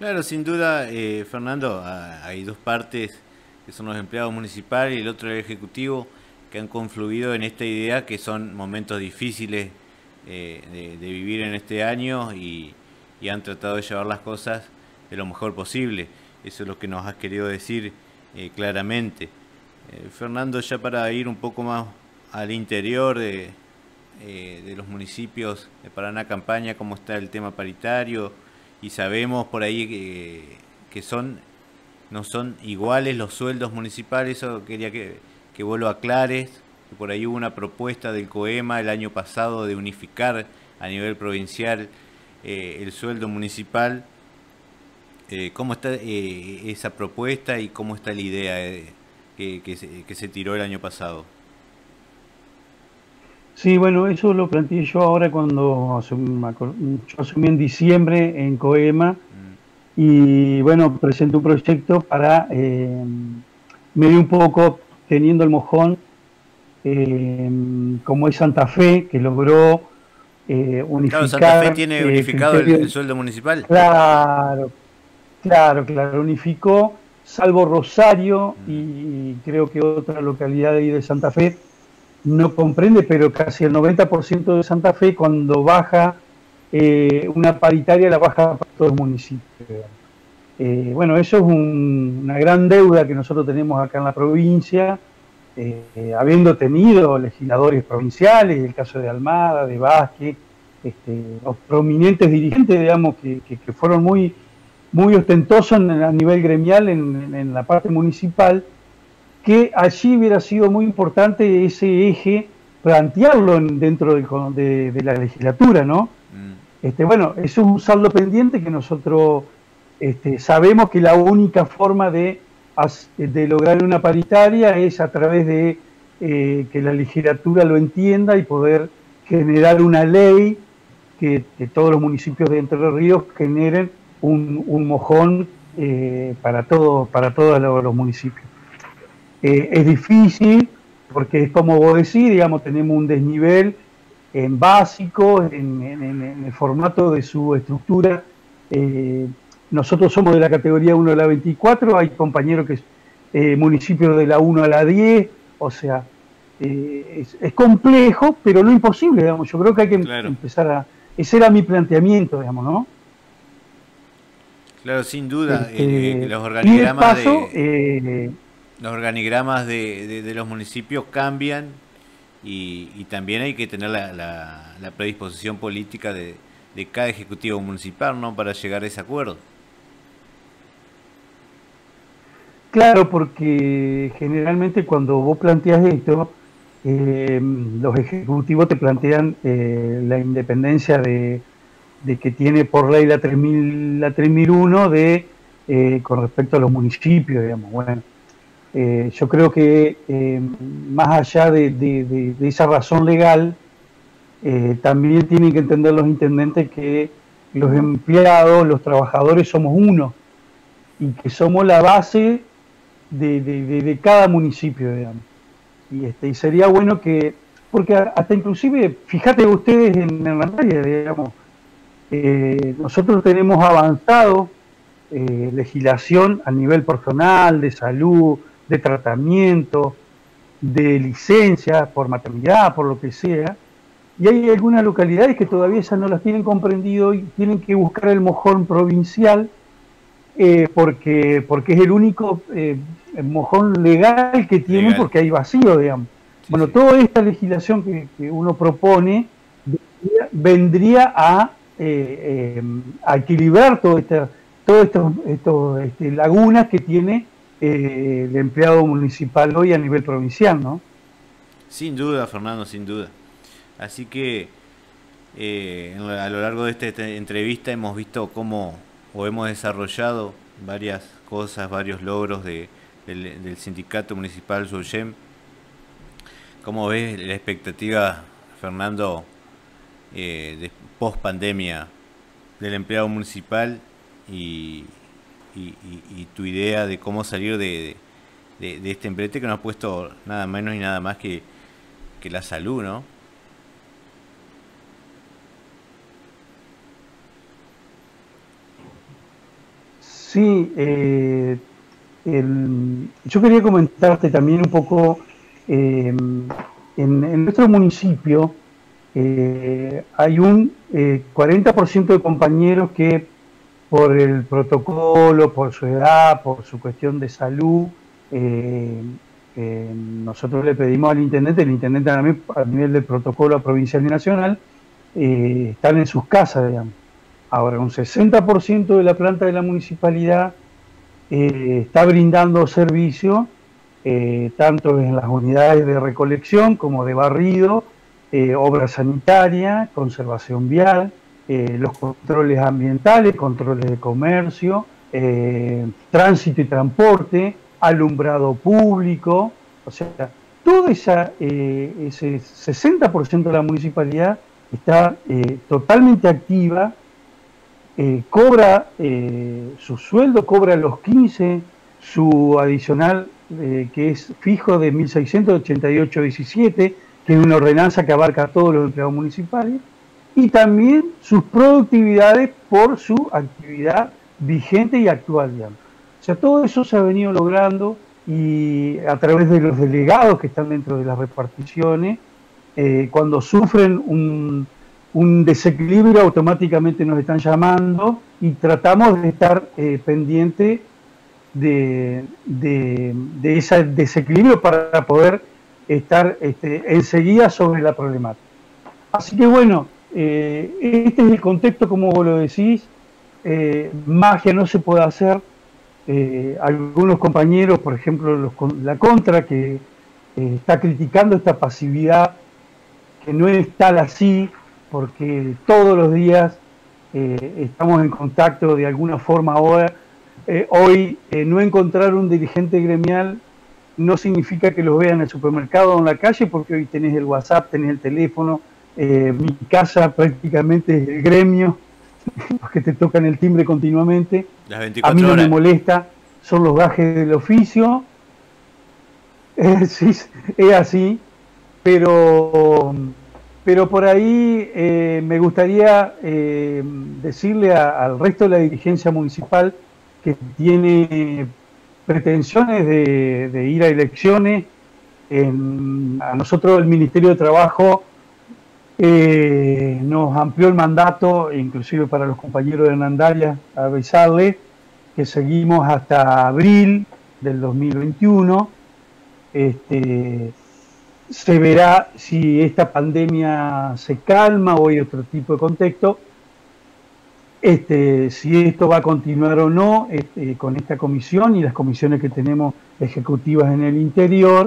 Claro, sin duda, Fernando, hay dos partes que son los empleados municipales y el otro el ejecutivo que han confluido en esta idea que son momentos difíciles de vivir en este año y han tratado de llevar las cosas de lo mejor posible. Eso es lo que nos has querido decir claramente. Fernando, ya para ir un poco más al interior de los municipios de Paraná Campaña, cómo está el tema paritario, y sabemos por ahí que no son iguales los sueldos municipales. Eso quería que vos lo aclares, que por ahí hubo una propuesta del COEMA el año pasado de unificar a nivel provincial el sueldo municipal. ¿Cómo está esa propuesta y cómo está la idea que se tiró el año pasado? Sí, bueno, eso lo planteé yo ahora cuando yo asumí en diciembre en COEMA Mm. y bueno, presenté un proyecto para medir un poco teniendo el mojón eh, como es Santa Fe, que logró Claro, Santa Fe unificar tiene unificado el criterios. sueldo municipal. Claro, claro, unificó, salvo Rosario Mm. y creo que otra localidad de ahí de Santa Fe no comprende, pero casi el 90% de Santa Fe cuando baja una paritaria la baja para todo el municipio. Bueno, eso es una gran deuda que nosotros tenemos acá en la provincia, habiendo tenido legisladores provinciales, el caso de Almada, de Vázquez, los prominentes dirigentes, digamos, que fueron muy ostentosos a nivel gremial en la parte municipal, que allí hubiera sido muy importante ese eje plantearlo dentro de la legislatura, ¿no? Mm. Bueno, eso es un saldo pendiente que nosotros sabemos que la única forma de lograr una paritaria es a través de que la legislatura lo entienda y poder generar una ley que todos los municipios de Entre Ríos generen un mojón para todos los municipios. Es difícil porque es como vos decís, digamos, tenemos un desnivel en básico, en el formato de su estructura. Eh, Nosotros somos de la categoría 1 a la 24, hay compañeros que municipios de la 1 a la 10, o sea, es complejo, pero no imposible, digamos. Yo creo que hay que Claro, empezar a... Ese era mi planteamiento, digamos, ¿no? claro, sin duda. Los Y de organigramas paso, de los municipios cambian y también hay que tener la predisposición política de cada ejecutivo municipal, ¿no? Para llegar a ese acuerdo. claro, porque generalmente cuando vos planteas esto, los ejecutivos te plantean la independencia de que tiene por ley la 3001 con respecto a los municipios, digamos. Bueno, yo creo que más allá de esa razón legal, también tienen que entender los intendentes que los empleados, los trabajadores somos uno y que somos la base de cada municipio, digamos. Y sería bueno que, porque hasta inclusive, fíjate ustedes en la materia, digamos, nosotros tenemos avanzado legislación a nivel personal, de salud, de tratamiento, de licencia por maternidad, por lo que sea, y hay algunas localidades que todavía esas no las tienen comprendido y tienen que buscar el mojón provincial porque es el único mojón legal que tienen Legal. porque hay vacío, digamos. Sí, Bueno, sí. toda esta legislación que uno propone vendría a equilibrar todas estas lagunas que tiene el empleado municipal hoy a nivel provincial, ¿no? Sin duda, Fernando, sin duda. Así que a lo largo de esta entrevista hemos visto cómo o hemos desarrollado varias cosas, varios logros del sindicato municipal Soyem. ¿Cómo ves la expectativa, Fernando, de post pandemia del empleado municipal y, y tu idea de cómo salir de este embrete que nos ha puesto nada menos y nada más que la salud, ¿no? Sí, yo quería comentarte también un poco, en nuestro municipio hay un 40% de compañeros que por el protocolo, por su edad, por su cuestión de salud, eh, nosotros le pedimos al intendente, el intendente también a nivel del protocolo provincial y nacional, están en sus casas, digamos. Ahora, un 60% de la planta de la municipalidad está brindando servicio, tanto en las unidades de recolección como de barrido, obra sanitaria, conservación vial, los controles ambientales, controles de comercio, tránsito y transporte, alumbrado público, o sea, todo ese 60% de la municipalidad está totalmente activa, cobra su sueldo, cobra los 15, su adicional que es fijo de 1688,17, que es una ordenanza que abarca a todos los empleados municipales, y también sus productividades por su actividad vigente y actual, digamos. O sea, todo eso se ha venido logrando y a través de los delegados que están dentro de las reparticiones, cuando sufren un desequilibrio automáticamente nos están llamando y tratamos de estar pendiente de ese desequilibrio para poder estar enseguida sobre la problemática. Así que bueno, este es el contexto, como vos lo decís, magia no se puede hacer. Algunos compañeros, por ejemplo, la Contra, que está criticando esta pasividad, que no es tal así, porque todos los días estamos en contacto de alguna forma ahora. Hoy no encontrar un dirigente gremial no significa que los vean en el supermercado o en la calle, porque hoy tenés el WhatsApp, tenés el teléfono. Mi casa prácticamente es el gremio, porque te tocan el timbre continuamente. Las A mí 24 no me horas. molesta, son los gajes del oficio. Sí, es así, pero, pero por ahí me gustaría decirle al resto de la dirigencia municipal que tiene pretensiones de ir a elecciones. A nosotros el Ministerio de Trabajo nos amplió el mandato, inclusive para los compañeros de Hernandarias, avisarles que seguimos hasta abril del 2021. Se verá si esta pandemia se calma o hay otro tipo de contexto, si esto va a continuar o no con esta comisión y las comisiones que tenemos ejecutivas en el interior,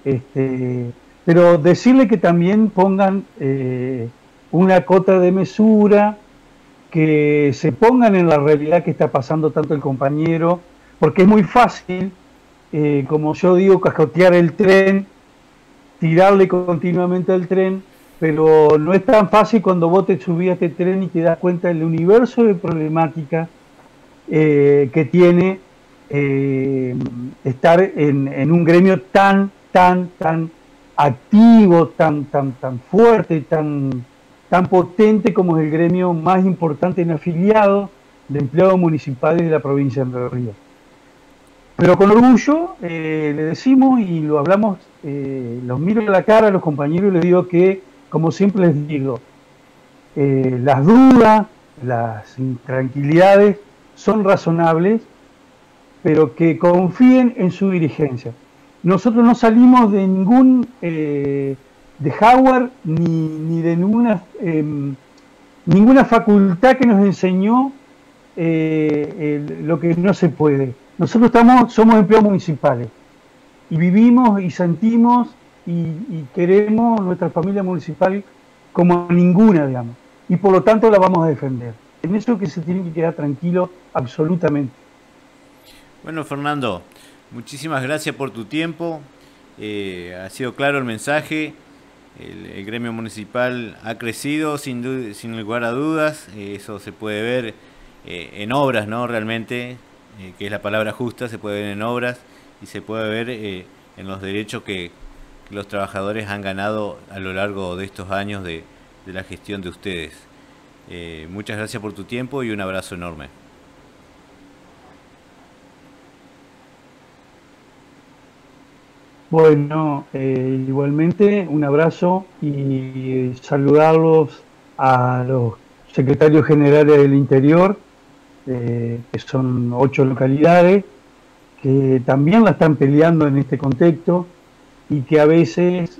pero decirle que también pongan una cota de mesura, que se pongan en la realidad que está pasando tanto el compañero, porque es muy fácil, como yo digo, cascotear el tren, tirarle continuamente al tren, pero no es tan fácil cuando vos te subís a este tren y te das cuenta del universo de problemática que tiene estar en un gremio tan activo, tan fuerte, tan potente como es el gremio más importante en afiliados de empleados municipales de la provincia de Entre Ríos. Pero con orgullo le decimos y lo hablamos, los miro a la cara a los compañeros y les digo que, como siempre les digo, las dudas, las intranquilidades son razonables, pero que confíen en su dirigencia. Nosotros no salimos de ningún de hardware ni de ninguna facultad que nos enseñó lo que no se puede. Nosotros somos empleados municipales y vivimos y sentimos y queremos nuestra familia municipal como ninguna, digamos, y por lo tanto la vamos a defender. En eso que se tiene que quedar tranquilo absolutamente. Bueno, Fernando, muchísimas gracias por tu tiempo. Ha sido claro el mensaje. El gremio municipal ha crecido sin lugar a dudas. Eso se puede ver en obras, ¿no? Realmente, que es la palabra justa, se puede ver en obras y se puede ver en los derechos que los trabajadores han ganado a lo largo de estos años de la gestión de ustedes. Muchas gracias por tu tiempo y un abrazo enorme. Bueno, igualmente un abrazo y saludarlos a los secretarios generales del interior, que son 8 localidades, que también la están peleando en este contexto y que a veces,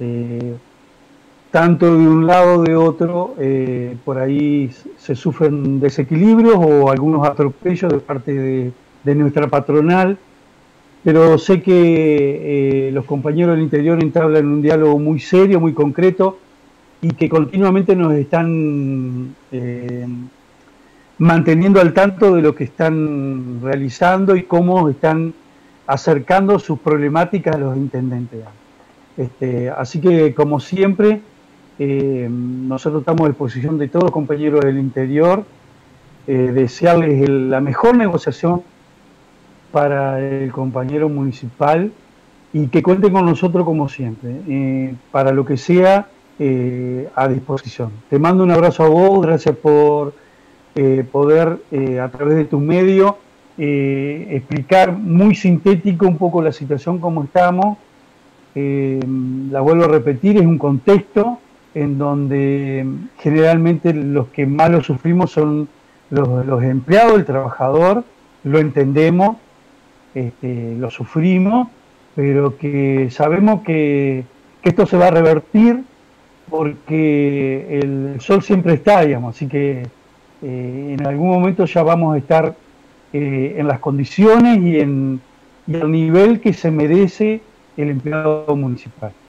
tanto de un lado o de otro, por ahí se sufren desequilibrios o algunos atropellos de parte de nuestra patronal, pero sé que los compañeros del interior entablan un diálogo muy serio, muy concreto y que continuamente nos están manteniendo al tanto de lo que están realizando y cómo están acercando sus problemáticas a los intendentes. Así que, como siempre, nosotros estamos a disposición de todos los compañeros del interior, desearles la mejor negociación para el compañero municipal y que cuenten con nosotros como siempre, para lo que sea, a disposición. Te mando un abrazo a vos, gracias por poder a través de tu medio explicar muy sintético un poco la situación como estamos. La vuelvo a repetir, es un contexto en donde generalmente los que más lo sufrimos son los empleados, el trabajador, lo entendemos, lo sufrimos, pero que sabemos que esto se va a revertir porque el sol siempre está, digamos, así que en algún momento ya vamos a estar en las condiciones y al nivel que se merece el empleado municipal.